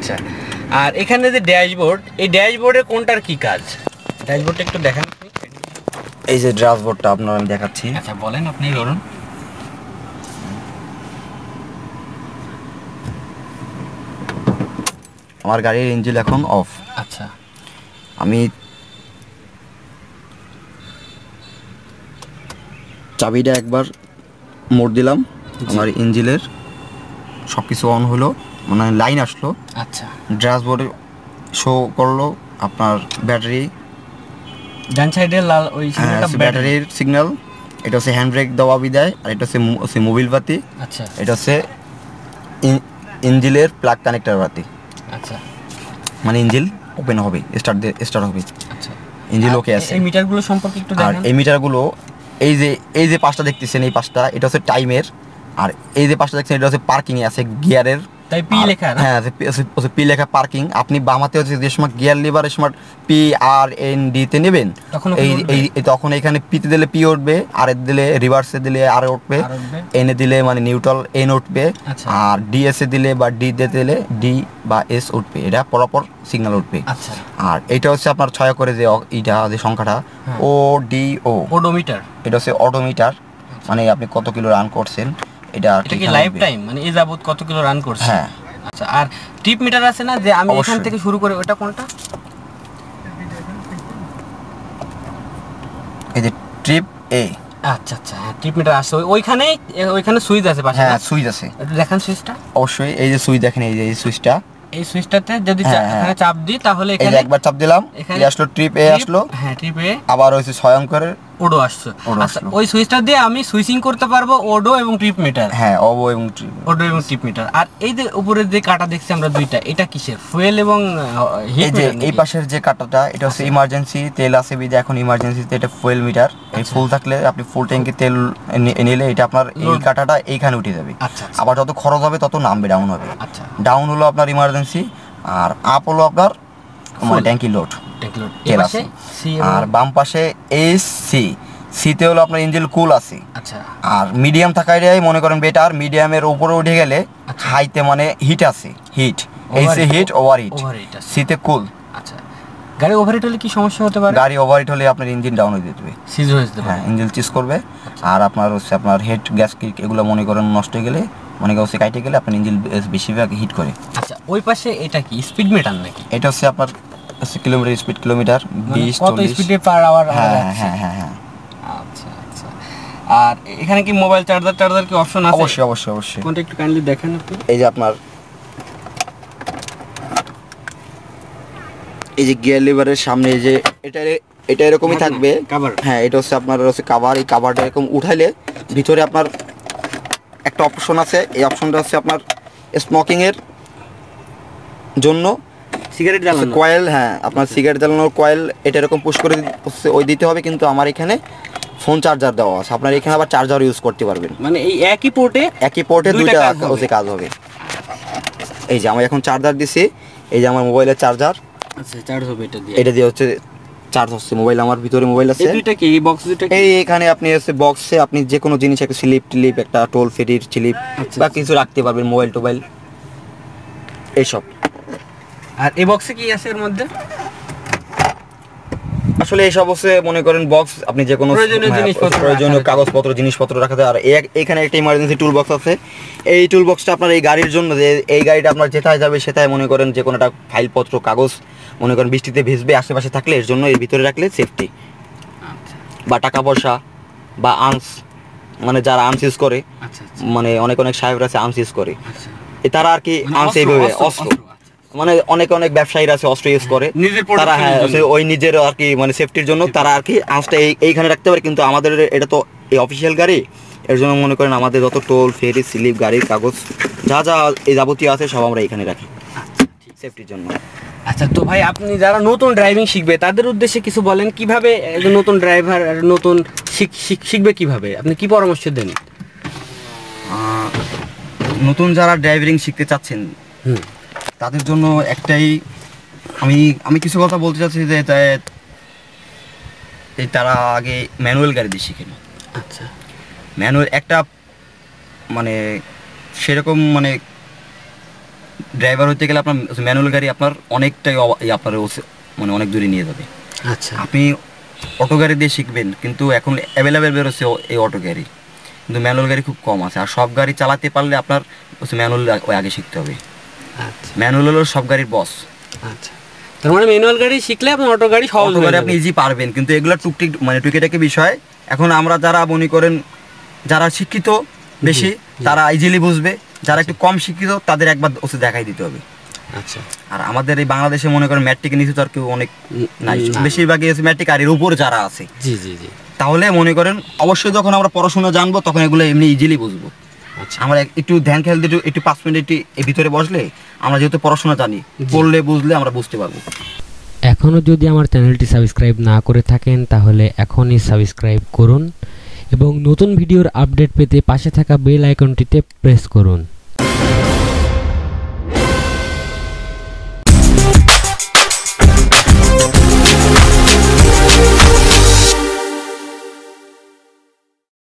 আচ্ছা, আর এখানে যে ড্যাশবোর্ড, এই ড্যাশবোর্ডে কোনটার কি কাজ? ড্যাশবোর্ডটা একটু দেখান। এই যে ড্যাশবোর্ডটা আপনার আমি দেখাচ্ছি। আচ্ছা বলেন, আপনি ধরুন। আমার গাড়ির ইঞ্জিন এখন অফ। আচ্ছা, আমি চাবিটা একবার মোড় দিলাম, আমার ইঞ্জিনের সব কিছু অন হলো, মানে লাইন আসলো। আচ্ছা, ড্যাশবোর্ডে শো করলো আপনার ব্যাটারি, ডান সাইডে লাল ওই সিগন্যালটা ব্যাটারির সিগন্যাল। এটা হচ্ছে হ্যান্ড ব্রেক দেওয়া বিদায়, আর এটা হচ্ছে মোবিল বাতি। আচ্ছা, এটা হচ্ছে ইঞ্জিনের প্লাগ কানেক্টর বাতি। আচ্ছা, মানে ইঞ্জিন ওপেন হবে, স্টার্ট হবে। আচ্ছা, ইঞ্জিন ওকে আছে। এই মিটারগুলো সম্পর্কে একটু আর দেখান। এই মিটারগুলো এই যে পাঁচটা দেখতেছেন, এই পাঁচটা এটা হচ্ছে টাইমের। আর এই যে পাঁচটা দেখছেন এটা হচ্ছে পার্কিং এ আছে, গিয়ারের। তাই পি লেখা না? হ্যাঁ, পি লেখা পার্কিং। আপনি বাম হাতে হচ্ছে যে সময় গিয়ার লিভারের সময় PRND তে নেবেন, তখন এখানে পিতে দিলে পি উঠবে, আর দিলে রিভার্সে দিলে আর উঠবে, এনে দিলে মানে নিউট্রাল এন উঠবে, আর ডিএস এ দিলে বা ডি তে দিলে ডি বা এস উঠবে। এটা পরপর সিগন্যাল উঠবে। আর এটা হচ্ছে আপনার 6 করে যে এইটা যে সংখ্যাটা ODO, ওডোমিটার। এটা হচ্ছে অডোমিটার, মানে আপনি কত কিলো রান করছেন। এটা কি লাইফ টাইম, মানে এই যাবত কত কিলো রান করছে? হ্যাঁ। আচ্ছা, আর ট্রিপ মিটার আছে না, যে আমি এখান থেকে শুরু করে, ওটা কোনটা? এই যে ট্রিপ এ। আচ্ছা আচ্ছা, হ্যাঁ, ট্রিপ মিটার আছে ওইখানে সুইচ আছে পাশে। হ্যাঁ, সুইচ আছে। একটু দেখান সুইচটা। অবশ্যই, এই যে সুইচ দেখেন, এই যে এই সুইচটা, এই সুইচটাতে যদি এখানে চাপ দিই তাহলে এখানে একবার চাপ দিলাম, এখানে আসলো ট্রিপ এ আসলো। হ্যাঁ, ট্রিপ এ। আবার হইছে 6 অঙ্কের ওডো আসছে। আচ্ছা, ওই সুইচটা দিয়ে আমি সুইচিং করতে পারবো ওডো এবং ট্রিপ মিটার। হ্যাঁ, ওডো এবং ট্রিপ মিটার। আর এই যে উপরে যে কাটা দেখছি আমরা দুইটা, এটা কিসের? ফুয়েল এবং হিট? এই পাশের যে কাটাটা, এটা হচ্ছে ইমার্জেন্সি তেল আছে বিদে, এখন ইমার্জেন্সিতে এটা ফুয়েল মিটার। এই ফুল থাকলে আপনি ফুল ট্যাঙ্কি তেল নিলে এটা আপনার এই কাটাটা এইখানে উঠে যাবে। আবার যত খরচ হবে তত নামবে, ডাউন হবে। আচ্ছা, ডাউন হলো আপনার ইমার্জেন্সি, আর আপ হলো আপনার মানে ট্যাঙ্কি লোড। তেল আছে। আর বাম পাশে এসি, সিতে হলো আপনার ইঞ্জিন কুল আছে। আচ্ছা, আর মিডিয়াম থাকায় মনে করেন বেটার, মিডিয়ামের উপরে উঠে গেলে হাইতে মানে হিট আছে, heat AC heat, over heat, সিতে কুল। আচ্ছা, গাড়ি ওভারহিট হলে কি সমস্যা হতে পারে? গাড়ি ওভারহিট হলে আপনার ইঞ্জিন ডাউন হয়ে যেতে হবে, সিজ হয়ে যেতে পারে। হ্যাঁ, ইঞ্জিন চিজ করবে। আর আপনার হচ্ছে আপনার হেড গ্যাস কিক এগুলো মনে করেন নষ্ট হয়ে গেলে, মনে করেন কাটে গেলে আপনার ইঞ্জিন বেশিরভাগ হিট করে। আচ্ছা, ওই পাশে এটা কি স্পিড মিটার নাকি? এটা হচ্ছে আপনার কিলোমিটার স্পিড, কিলোমিটার 20 কত স্পিডে পার আওয়ার? হ্যাঁ হ্যাঁ হ্যাঁ হ্যাঁ। আচ্ছা আচ্ছা, আর এখানে কি মোবাইল চার্জার কি অপশন আছে? অবশ্যই অবশ্যই অবশ্যই। কোনটা একটু কাইন্ডলি দেখেন আপনি। এই যে আপনার এই যে গিয়ার লিভারের সামনে যে এটা এরকমই থাকবে কভার। হ্যাঁ, এটা হচ্ছে আপনার হচ্ছে কভার। এই কভারটা এরকম উঠাইলে ভিতরে আপনার একটা অপশন আছে, এই অপশনটা হচ্ছে আপনার স্মোকিং এর জন্য, সিগারেট জ্বালানো কয়েল। হ্যাঁ, আপনার সিগারেট জ্বালানোর কয়েল, এটা এরকম পুশ করে ওই দিতে হবে। কিন্তু আমার এখানে ফোন চার্জার দেওয়া আছে, আপনার এখানে আবার চার্জার ইউজ করতে পারবেন। মানে এই একই পোর্টে দুইটা কাজ হবে। এই যে আমি এখন চার্জার দিছি, এই যে আমার মোবাইলের চার্জার। আচ্ছা, চার্জ হবে এটা দিয়ে হচ্ছে চার্জ হচ্ছে মোবাইল। আমার ভিতরে মোবাইল আছে। এই দুইটা কি বক্স দুইটা কি? এখানে আপনি হচ্ছে বক্সে আপনি যে কোনো জিনিস, একটা স্লিপ একটা টোল ফ্রির স্লিপ বা কিছু রাখতে পারবেন, মোবাইল এইসব। আর এই বক্সে কি আছে এর মধ্যে? আসলে এইসব হচ্ছে মনে করেন বক্স, আপনি যে কোনো প্রয়োজনীয় কাগজপত্র জিনিসপত্র রাখা যায়। আর এখানে একটা ইমার্জেন্সি টুল বক্স আছে। এই টুল বক্সটা আপনার এই গাড়ির জন্য, যে এই গাড়িটা আপনার যেটায় যাবে সেটাই মনে করেন যে কোনো একটা ফাইলপত্র কাগজ মনে করেন বৃষ্টিতে ভিজবে আশেপাশে থাকলে, এর জন্য এর ভিতরে রাখলে সেফটি। বা টাকা পয়সা বা আর্মস, মানে যারা আর্মস ইউজ করে, মানে অনেক সাহেবরা আছে আর্মস ইউজ করে, তারা আর কি আর্মস এইভাবে অস্ত্র, মানে অনেক ব্যবসায়ীরা আছে অস্ত্র ইউজ করে তারা। হ্যাঁ, ওই নিজের আর কি মানে সেফটির জন্য তারা আর কি আর্মসটা এইখানে রাখতে পারে। কিন্তু আমাদের এটা তো এই অফিসিয়াল গাড়ি, এর জন্য মনে করেন আমাদের যত টোল ফেরি স্লিপ গাড়ির কাগজ যা এই যাবতীয় আছে সব আমরা এখানে রাখি সেফটির জন্য। আচ্ছা, তো ভাই আপনি যারা নতুন ড্রাইভিং শিখবে তাদের উদ্দেশ্যে কিছু বলেন, কিভাবে একজন নতুন ড্রাইভার নতুন শিখবে, কিভাবে আপনি কি পরামর্শ দেন? নতুন যারা ড্রাইভিং শিখতে চাচ্ছেন তাদের জন্য একটাই আমি কিছু কথা বলতে চাচ্ছি, যে তারা আগে ম্যানুয়াল গাড়ি দিয়ে শিখেন। আচ্ছা, ম্যানুয়াল একটা মানে সেরকম মানে ড্রাইভার হতে গেলে আপনার ম্যানুয়াল গাড়ি আপনার অনেকটাই আপনার মানে অনেক দূরে নিয়ে যাবে। আচ্ছা, আপনি অটো গাড়ি দিয়ে শিখবেন, কিন্তু এখন অ্যাভেলেবেল বেরোচ্ছে এই অটো গাড়ি, কিন্তু ম্যানুয়াল গাড়ি খুব কম আছে। আর সব গাড়ি চালাতে পারলে আপনার ম্যানুয়াল আগে শিখতে হবে। আচ্ছা, ম্যানুয়াল হলো সব গাড়ির বস। আচ্ছা, তার মানে ম্যানুয়াল গাড়ি শিখলে আপনি অটো গাড়ি সহজ অটো গাড়ি আপনি ইজি পারবেন, কিন্তু এগুলো টুকটিক মানে টুকিটাকি বিষয়। এখন আমরা যারা মনে করেন যারা শিক্ষিত বেশি তারা ইজিলি বুঝবে, যারা একটু কম শিক্ষিত তাদের একবার ওসে দেখাই দিতে হবে। আচ্ছা, আর আমাদের এই বাংলাদেশে মনে করেন ম্যাট্রিক নিচে তো আর কেউ অনেক নাই, বেশিরভাগই ম্যাট্রিক আর এর উপর যারা আছে। জি জি জি। তাহলে মনে করেন অবশ্যই যখন আমরা পড়াশোনা জানবো তখন এগুলো এমনি ইজিলি বুঝবো। আচ্ছা, আমরা একটু ধ্যান খেয়াল দিয়ে একটু 5 মিনিট একটু এর ভিতরে বসলে আমরা যেহেতু পড়াশোনা জানি, পড়লে বুঝলে আমরা বুঝতে পারবো। এখনও যদি আমার চ্যানেলটি সাবস্ক্রাইব না করে থাকেন তাহলে এখনই সাবস্ক্রাইব করুন এবং নতুন ভিডিওর আপডেট পেতে পাশে থাকা বেল আইকনটিতে প্রেস করুন।